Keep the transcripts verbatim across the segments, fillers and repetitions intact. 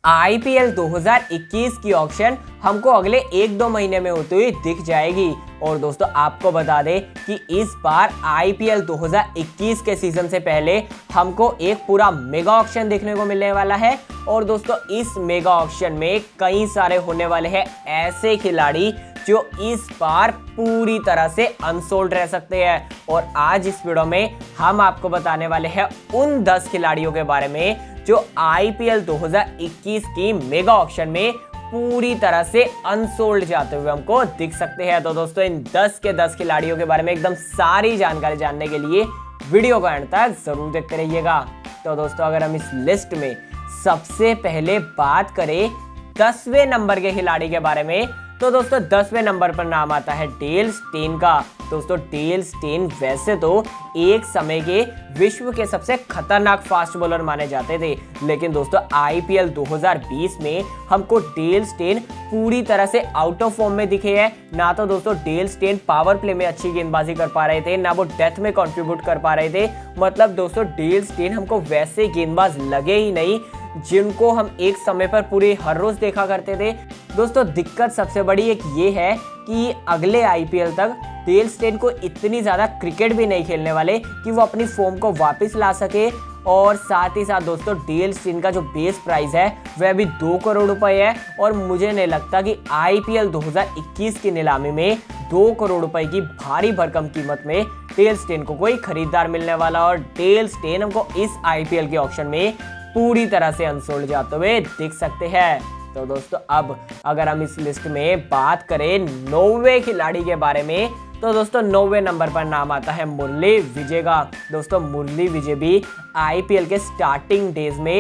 IPL दो हज़ार इक्कीस की ऑक्शन हमको अगले एक दो महीने में होती हुई दिख जाएगी। और दोस्तों आपको बता दें कि इस बार आईपीएल दो हज़ार इक्कीस के सीजन से पहले हमको एक पूरा मेगा ऑक्शन देखने को मिलने वाला है। और दोस्तों इस मेगा ऑक्शन में कई सारे होने वाले हैं ऐसे खिलाड़ी जो इस बार पूरी तरह से अनसोल्ड रह सकते हैं। और आज इस वीडियो में हम आपको बताने वाले हैं उन दस खिलाड़ियों के बारे में जो आईपीएल दो हज़ार इक्कीस की मेगा ऑक्शन में पूरी तरह से अनसोल्ड जाते हुए हमको दिख सकते हैं। तो दोस्तों इन दस के दस खिलाड़ियों के बारे में एकदम सारी जानकारी जानने के लिए वीडियो को अंत तक जरूर देखते रहिएगा। तो दोस्तों अगर हम इस लिस्ट में सबसे पहले बात करें दसवें नंबर के खिलाड़ी के बारे में, तो दोस्तों दसवें नंबर पर नाम आता है डेल स्टेन का। दोस्तों डेल स्टेन वैसे तो एक समय के विश्व के सबसे खतरनाक फास्ट बॉलर माने जाते थे, लेकिन दोस्तों आईपीएल दो हज़ार बीस में हमको डेल स्टेन पूरी तरह से आउट ऑफ फॉर्म में दिखे हैं। ना तो दोस्तों डेल स्टेन पावर प्ले में अच्छी गेंदबाजी कर पा रहे थे, ना वो डेथ में कंट्रीब्यूट कर पा रहे थे। मतलब दोस्तों डेल स्टेन हमको वैसे गेंदबाज लगे ही नहीं जिनको हम एक समय पर पूरे हर रोज देखा करते थे। दोस्तों दिक्कत सबसे बड़ी एक ये है कि अगले आईपीएल तक डेल स्टेन को इतनी ज़्यादा क्रिकेट भी नहीं खेलने वाले कि वो अपनी फॉर्म को वापस ला सके। और साथ ही साथ दोस्तों डेल स्टेन का जो बेस प्राइस है वह भी दो करोड़ रुपए है। और मुझे नहीं लगता कि आईपीएल दो हज़ार इक्कीस की नीलामी में दो करोड़ रुपए की भारी भरकम कीमत में डेल स्टेन को कोई खरीदार मिलने वाला। और डेल स्टेन हमको इस आईपीएल के ऑक्शन में पूरी तरह से अनसोल्ड जाते हुए दिख सकते हैं। तो दोस्तों अब अगर हम इस लिस्ट में बात करें नौवे खिलाड़ी के बारे में, तो दोस्तों नौवे नंबर पर नाम आता है मुरली विजय का। दोस्तों मुरली विजय भी आईपीएल के स्टार्टिंग डेज में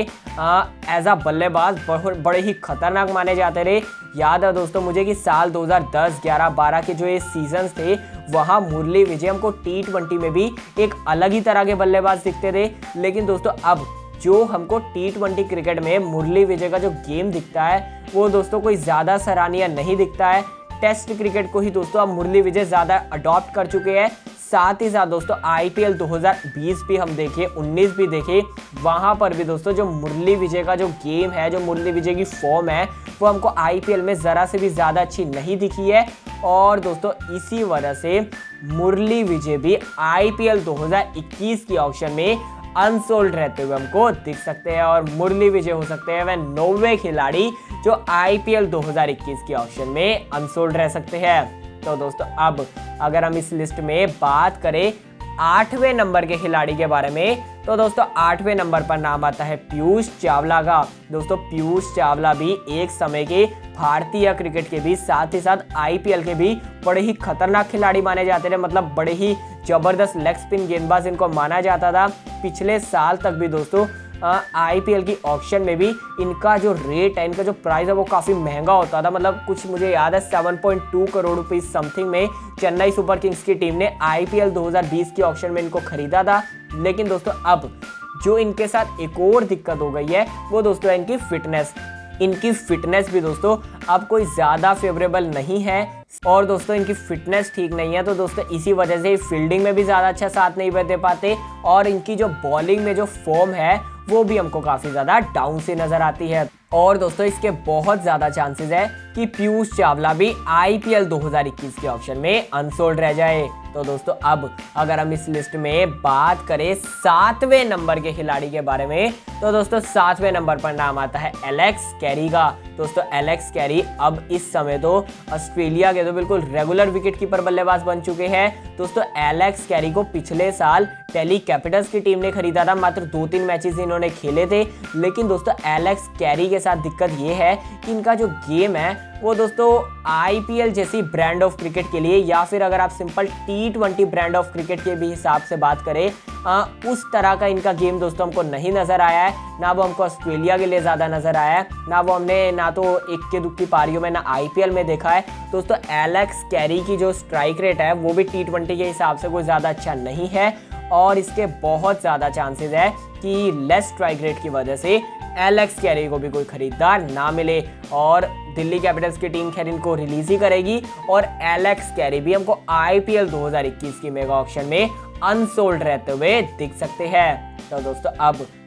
एज अ बल्लेबाज बड़े ही खतरनाक माने जाते रहे। याद है दोस्तों मुझे कि साल दो हज़ार दस, ग्यारह, बारह के जो ये सीजन्स थे वहाँ मुरली विजय हमको टी ट्वेंटी में भी एक अलग ही तरह के बल्लेबाज दिखते थे। लेकिन दोस्तों अब जो हमको टी ट्वेंटी क्रिकेट में मुरली विजय का जो गेम दिखता है वो दोस्तों कोई ज़्यादा सराहनीय नहीं दिखता है। टेस्ट क्रिकेट को ही दोस्तों अब मुरली विजय ज़्यादा अडॉप्ट कर चुके हैं। साथ ही साथ दोस्तों आईपीएल दो हज़ार बीस भी हम देखें, उन्नीस भी देखें, वहाँ पर भी दोस्तों जो मुरली विजय का जो गेम है, जो मुरली विजय की फॉर्म है वो हमको आईपीएल में ज़रा से भी ज़्यादा अच्छी नहीं दिखी है। और दोस्तों इसी वजह से मुरली विजय भी आईपीएल दो हज़ार इक्कीस की ऑक्शन में अनसोल्ड रहते हुए हमको दिख सकते हैं। और मुरली विजय हो सकते हैं वह नौवे खिलाड़ी जो आईपीएल दो हज़ार इक्कीस के ऑक्शन में अनसोल्ड रह सकते हैं। तो दोस्तों अब अगर हम इस लिस्ट में बात करें आठवें नंबर के खिलाड़ी के बारे में, तो दोस्तों आठवें नंबर पर नाम आता है पीयूष चावला का। दोस्तों पीयूष चावला भी एक समय के भारतीय क्रिकेट के भी साथ ही साथ आईपीएल के भी बड़े ही खतरनाक खिलाड़ी माने जाते थे। मतलब बड़े ही जबरदस्त लेग स्पिन गेंदबाज इनको माना जाता था। पिछले साल तक भी दोस्तों आईपीएल की ऑक्शन में भी इनका जो रेट है, इनका जो प्राइस है वो काफ़ी महंगा होता था। मतलब कुछ मुझे याद है सात पॉइंट दो करोड़ रुपीस समथिंग में चेन्नई सुपर किंग्स की टीम ने आईपीएल दो हज़ार बीस की ऑक्शन में इनको खरीदा था। लेकिन दोस्तों अब जो इनके साथ एक और दिक्कत हो गई है वो दोस्तों है इनकी फिटनेस। इनकी फिटनेस भी दोस्तों अब कोई ज़्यादा फेवरेबल नहीं है। और दोस्तों इनकी फिटनेस ठीक नहीं है, तो दोस्तों इसी वजह से फील्डिंग में भी ज़्यादा अच्छा साथ नहीं दे पाते। और इनकी जो बॉलिंग में जो फॉर्म है वो भी हमको काफ़ी ज़्यादा डाउन से नज़र आती है। और दोस्तों इसके बहुत ज़्यादा चांसेस है कि पीयूष चावला भी आईपीएल दो हज़ार इक्कीस के ऑक्शन में अनसोल्ड रह जाए। तो दोस्तों अब अगर हम इस लिस्ट में बात करें सातवें नंबर के खिलाड़ी के बारे में, तो दोस्तों सातवें नंबर पर नाम आता है एलेक्स कैरी का। दोस्तों एलेक्स कैरी अब इस समय तो ऑस्ट्रेलिया के तो बिल्कुल रेगुलर विकेट कीपर बल्लेबाज बन चुके हैं। दोस्तों एलेक्स कैरी को पिछले साल दिल्ली कैपिटल्स की टीम ने खरीदा था। मात्र दो तीन मैचेस इन्होंने खेले थे। लेकिन दोस्तों एलेक्स कैरी के साथ दिक्कत ये है कि इनका जो गेम है वो दोस्तों आईपीएल जैसी ब्रांड ऑफ क्रिकेट के लिए, या फिर अगर आप simple T twenty brand of cricket के भी हिसाब से बात करें, आ, उस तरह का इनका गेम दोस्तों हमको नहीं नजर आया है। ना वो हमको ऑस्ट्रेलिया के लिए ज़्यादा नजर आया है, ना वो हमने ना तो इक्के दुक्की पारियों में ना आईपीएल में देखा है। दोस्तों एलेक्स कैरी की जो स्ट्राइक रेट है वो भी टी ट्वेंटी के हिसाब से कोई ज़्यादा अच्छा नहीं है। और इसके बहुत ज़्यादा चांसेस है कि लेस स्ट्राइक रेट की वजह से एलेक्स कैरी को भी कोई खरीदार ना मिले। और दिल्ली कैपिटल्स की टीम खैर इनको रिलीज ही करेगी। और एलेक्स कैरी भी हमको आईपीएल दो हज़ार इक्कीस की मेगा ऑक्शन में अनसोल्ड रहते हुए दिख सकते हैं। तो दोस्तों अब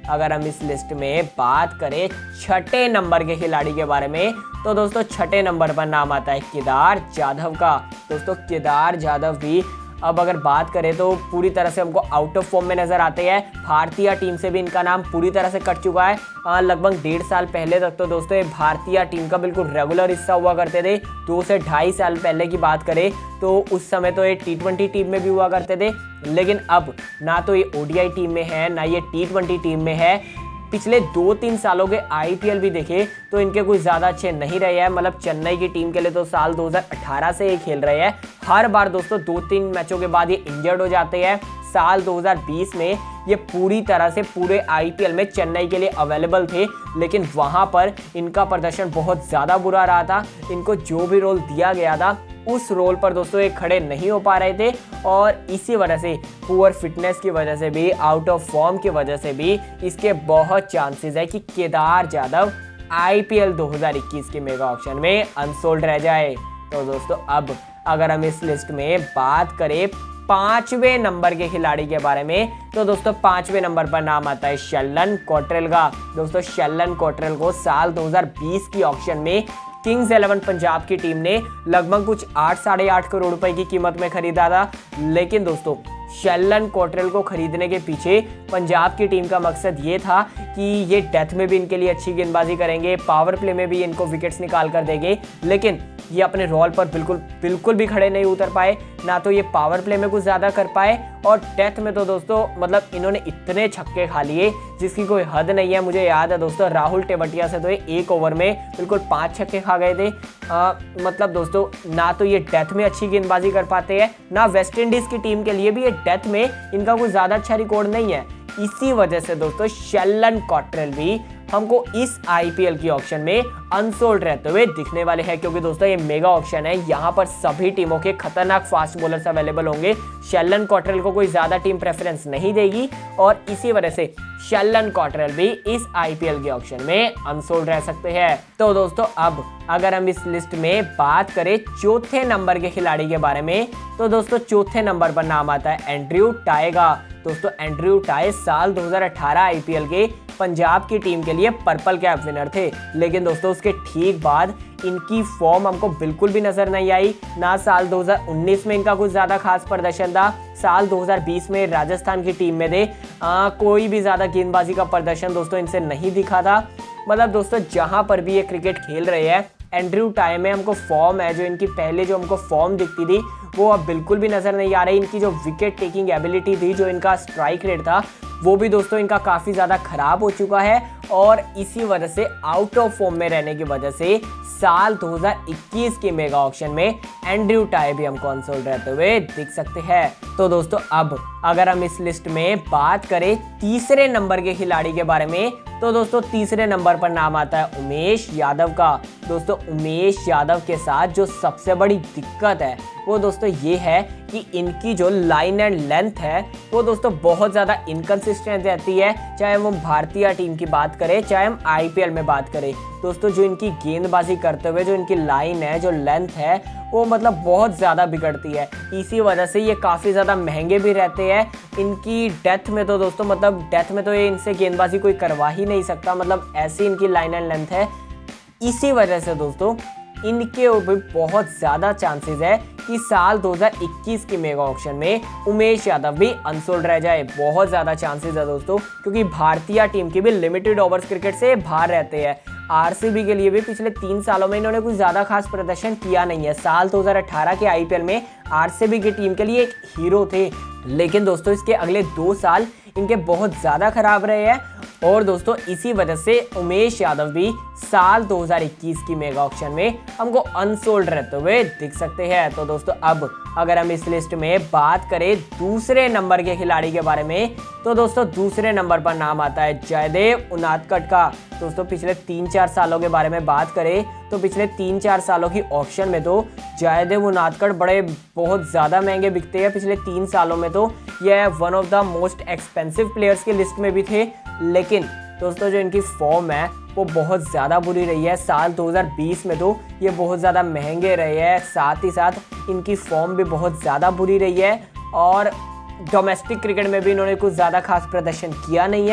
अगर हम इस लिस्ट में बात करें छठे नंबर के खिलाड़ी के बारे में, तो दोस्तों छठे नंबर पर नाम आता है केदार जाधव का। दोस्तों केदार जाधव भी अब अगर बात करें तो पूरी तरह से हमको आउट ऑफ फॉर्म में नजर आते हैं। भारतीय टीम से भी इनका नाम पूरी तरह से कट चुका है। लगभग डेढ़ साल पहले तक तो दोस्तों ये भारतीय टीम का बिल्कुल रेगुलर हिस्सा हुआ करते थे। दो से ढाई साल पहले की बात करें तो उस समय तो ये टी ट्वेंटी टीम में भी हुआ करते थे, लेकिन अब ना तो ये ओडीआई टीम में है ना ये टी ट्वेंटी टीम में है। पिछले दो तीन सालों के आईपीएल भी देखे तो इनके कुछ ज़्यादा अच्छे नहीं रहे हैं। मतलब चेन्नई की टीम के लिए तो साल दो हज़ार अठारह से ये खेल रहे हैं। हर बार दोस्तों दो तीन मैचों के बाद ये इंजर्ड हो जाते हैं। साल दो हज़ार बीस में ये पूरी तरह से पूरे आईपीएल में चेन्नई के लिए अवेलेबल थे, लेकिन वहां पर इनका प्रदर्शन बहुत ज़्यादा बुरा रहा था। इनको जो भी रोल दिया गया था उस रोल पर दोस्तों ये खड़े नहीं हो पा रहे थे, और इसी वजह से पुअर फिटनेस की वजह से भी, आउट ऑफ फॉर्म की वजह से भी इसके बहुत चांसेस है कि केदार जाधव आईपीएल दो हज़ार इक्कीस के मेगा ऑक्शन में अनसोल्ड रह जाए। तो दोस्तों अब अगर हम इस लिस्ट में बात करें पांचवें नंबर के खिलाड़ी के बारे में, तो दोस्तों पांचवें नंबर पर नाम आता है शैलन कॉट्रेल का। दोस्तों शैलन कॉट्रेल को साल दो हज़ार बीस की ऑक्शन में किंग्स इलेवन पंजाब की टीम ने लगभग कुछ आठ साढ़े आठ करोड़ रुपए की कीमत में खरीदा था। लेकिन दोस्तों शैलन कॉट्रेल को खरीदने के पीछे पंजाब की टीम का मकसद ये था कि ये डेथ में भी इनके लिए अच्छी गेंदबाजी करेंगे, पावर प्ले में भी इनको विकेट्स निकाल कर देंगे, लेकिन ये अपने रोल पर बिल्कुल बिल्कुल भी खड़े नहीं उतर पाए। ना तो ये पावर प्ले में कुछ ज़्यादा कर पाए, और डेथ में तो दोस्तों मतलब इन्होंने इतने छक्के खा लिए जिसकी कोई हद नहीं है। मुझे याद है दोस्तों राहुल टेवटिया से तो ये एक ओवर में बिल्कुल पाँच छक्के खा गए थे। आ, मतलब दोस्तों ना तो ये डेथ में अच्छी गेंदबाजी कर पाते हैं, ना वेस्ट इंडीज़ की टीम के लिए भी ये डेथ में इनका कोई ज़्यादा अच्छा रिकॉर्ड नहीं है। इसी वजह से दोस्तों शैलन कॉट्रेल भी हमको इस आईपीएल की ऑक्शन में अनसोल्ड रहते हुए दिखने वाले हैं, क्योंकि दोस्तों ये मेगा ऑक्शन है। यहाँ पर सभी टीमों के खतरनाक फास्ट बॉलर्स अवेलेबल होंगे। शैलन कॉट्रेल को कोई ज्यादा टीम प्रेफरेंस नहीं देगी, और इसी वजह से शैलन कॉट्रेल भी इस आईपीएल के ऑक्शन में अनसोल्ड रह सकते हैं। तो दोस्तों अब अगर हम इस लिस्ट में बात करें चौथे नंबर के खिलाड़ी के बारे में, तो दोस्तों चौथे नंबर पर नाम आता है एंड्रयू टाई का। दोस्तों एंड्रयू टाई साल दो हज़ार अठारह आईपीएल के पंजाब की टीम के लिए पर्पल कैप विनर थे, लेकिन दोस्तों उसके ठीक बाद इनकी फॉर्म हमको बिल्कुल भी नजर नहीं आई। ना साल दो हज़ार उन्नीस में इनका कुछ ज्यादा खास प्रदर्शन था। साल दो हज़ार बीस में राजस्थान की टीम में थे, आ, कोई भी ज्यादा गेंदबाजी का प्रदर्शन दोस्तों इनसे नहीं दिखा था। मतलब दोस्तों जहां पर भी ये क्रिकेट खेल रहे हैं एंड्रयू टाई में हमको फॉर्म है, जो इनकी पहले जो हमको फॉर्म दिखती थी वो अब बिल्कुल भी नजर नहीं आ रही। इनकी जो विकेट टेकिंग एबिलिटी थी, जो इनका स्ट्राइक रेट था, वो भी दोस्तों इनका काफ़ी ज़्यादा खराब हो चुका है, और इसी वजह से आउट ऑफ फॉर्म में रहने की वजह से साल दो हज़ार इक्कीस के मेगा ऑक्शन में एंड्रयू टाई भी हमको अनसोल्ड रहते हुए दिख सकते हैं। तो दोस्तों अब अगर हम इस लिस्ट में बात करें तीसरे नंबर के खिलाड़ी के बारे में, तो दोस्तों तीसरे नंबर पर नाम आता है उमेश यादव का। दोस्तों उमेश यादव के साथ जो सबसे बड़ी दिक्कत है वो दोस्तों ये है कि इनकी जो लाइन एंड लेंथ है वो दोस्तों बहुत ज़्यादा इनकंसिस्टेंट रहती है। चाहे हम भारतीय टीम की बात करें, चाहे हम आईपीएल में बात करें, दोस्तों जो इनकी गेंदबाजी करते हुए जो इनकी लाइन है, जो लेंथ है, वो मतलब बहुत ज़्यादा बिगड़ती है। इसी वजह से ये काफ़ी ज़्यादा महंगे भी रहते हैं। इनकी डेथ में तो दोस्तों मतलब डेथ में तो ये इनसे गेंदबाजी कोई करवा ही नहीं सकता, मतलब ऐसी इनकी लाइन एंड लेंथ है। इसी वजह से दोस्तों इनके भी बहुत ज़्यादा चांसेस है कि साल दो हज़ार इक्कीस के मेगा ऑक्शन में उमेश यादव भी अनसोल्ड रह जाए। बहुत ज़्यादा चांसेस है दोस्तों, क्योंकि भारतीय टीम की भी लिमिटेड ओवर्स क्रिकेट से बाहर रहते हैं। आरसीबी के लिए भी पिछले तीन सालों में इन्होंने कुछ ज़्यादा खास प्रदर्शन किया नहीं है। साल दो हज़ार अठारह के आईपीएल में आरसीबी की टीम के लिए एक हीरो थे, लेकिन दोस्तों इसके अगले दो साल इनके बहुत ज़्यादा खराब रहे हैं, और दोस्तों इसी वजह से उमेश यादव भी साल दो हज़ार इक्कीस की मेगा ऑक्शन में हमको अनसोल्ड रहते हुए दिख सकते हैं। तो दोस्तों अब अगर हम इस लिस्ट में बात करें दूसरे नंबर के खिलाड़ी के बारे में, तो दोस्तों दूसरे नंबर पर नाम आता है जयदेव उनादकट का। दोस्तों पिछले तीन चार सालों के बारे में बात करें तो पिछले तीन चार सालों की ऑक्शन में तो जयदेव उनादकट बड़े बहुत ज़्यादा महंगे बिकते हैं। पिछले तीन सालों में तो यह one of the most expensive players की लिस्ट में भी थे, लेकिन दोस्तों जो इनकी फॉर्म है वो बहुत ज़्यादा बुरी रही है। साल दो हज़ार बीस में तो ये बहुत ज़्यादा महंगे रहे हैं, साथ ही साथ इनकी फॉर्म भी बहुत ज़्यादा बुरी रही है, और डोमेस्टिक क्रिकेट में भी इन्होंने कुछ ज़्यादा खास प्रदर्शन किया नहीं है।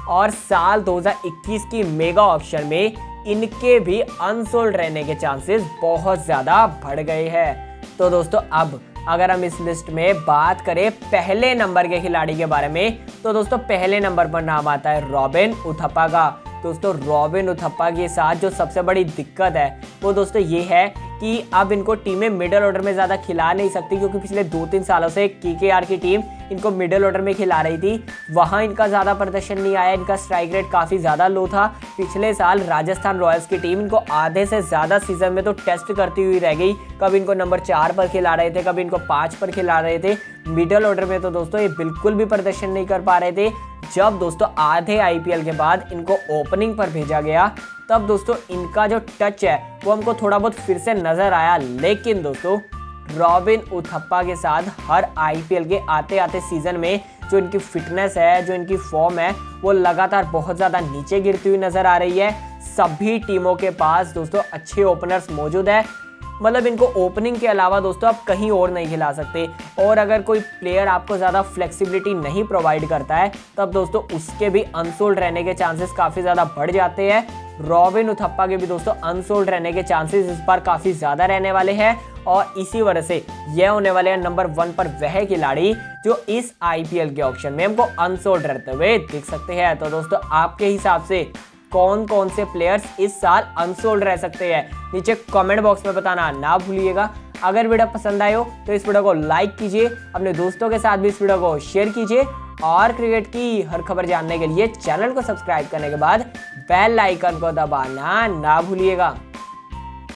और साल दो हज़ार इक्कीस की मेगा ऑक्शन में इनके भी अनसोल्ड रहने के चांसेस बहुत ज़्यादा बढ़ गए हैं। तो दोस्तों अब अगर हम इस लिस्ट में बात करें पहले नंबर के खिलाड़ी के बारे में, तो दोस्तों पहले नंबर पर नाम आता है रॉबिन उथप्पा का। दोस्तों रॉबिन उथप्पा के साथ जो सबसे बड़ी दिक्कत है वो दोस्तों ये है कि अब इनको टीमें मिडिल ऑर्डर में ज़्यादा खिला नहीं सकती, क्योंकि पिछले दो तीन सालों से केकेआर की टीम इनको मिडिल ऑर्डर में खिला रही थी, वहाँ इनका ज़्यादा प्रदर्शन नहीं आया। इनका स्ट्राइक रेट काफ़ी ज़्यादा लो था। पिछले साल राजस्थान रॉयल्स की टीम इनको आधे से ज़्यादा सीजन में तो टेस्ट करती हुई रह गई। कभी इनको नंबर चार पर खिला रहे थे, कभी इनको पाँच पर खिला रहे थे। मिडिल ऑर्डर में तो दोस्तों ये बिल्कुल भी प्रदर्शन नहीं कर पा रहे थे। जब दोस्तों आधे आईपीएल के बाद इनको ओपनिंग पर भेजा गया, तब दोस्तों इनका जो टच है वो हमको थोड़ा बहुत फिर से नजर आया। लेकिन दोस्तों रॉबिन उथप्पा के साथ हर आईपीएल के आते आते सीजन में जो इनकी फिटनेस है, जो इनकी फॉर्म है, वो लगातार बहुत ज़्यादा नीचे गिरती हुई नजर आ रही है। सभी टीमों के पास दोस्तों अच्छे ओपनर्स मौजूद है, मतलब इनको ओपनिंग के अलावा दोस्तों आप कहीं और नहीं खिला सकते। और अगर कोई प्लेयर आपको ज़्यादा फ्लेक्सिबिलिटी नहीं प्रोवाइड करता है, तब दोस्तों उसके भी अनसोल्ड रहने के चांसेस काफ़ी ज़्यादा बढ़ जाते हैं। रॉबिन उथप्पा के भी दोस्तों अनसोल्ड रहने के चांसेस इस बार काफ़ी ज़्यादा रहने वाले हैं, और इसी वजह से यह होने वाले हैं नंबर वन पर वह खिलाड़ी जो इस आईपीएल के ऑक्शन में हमको अनसोल्ड रहते हुए दिख सकते हैं। तो दोस्तों आपके हिसाब से कौन कौन से प्लेयर्स इस साल अनसोल्ड रह सकते हैं, नीचे कमेंट बॉक्स में बताना ना भूलिएगा। अगर वीडियो पसंद आए हो तो इस वीडियो को लाइक कीजिए, अपने दोस्तों के साथ भी इस वीडियो को शेयर कीजिए, और क्रिकेट की हर खबर जानने के लिए चैनल को सब्सक्राइब करने के बाद बेल आइकन को दबाना ना भूलिएगा।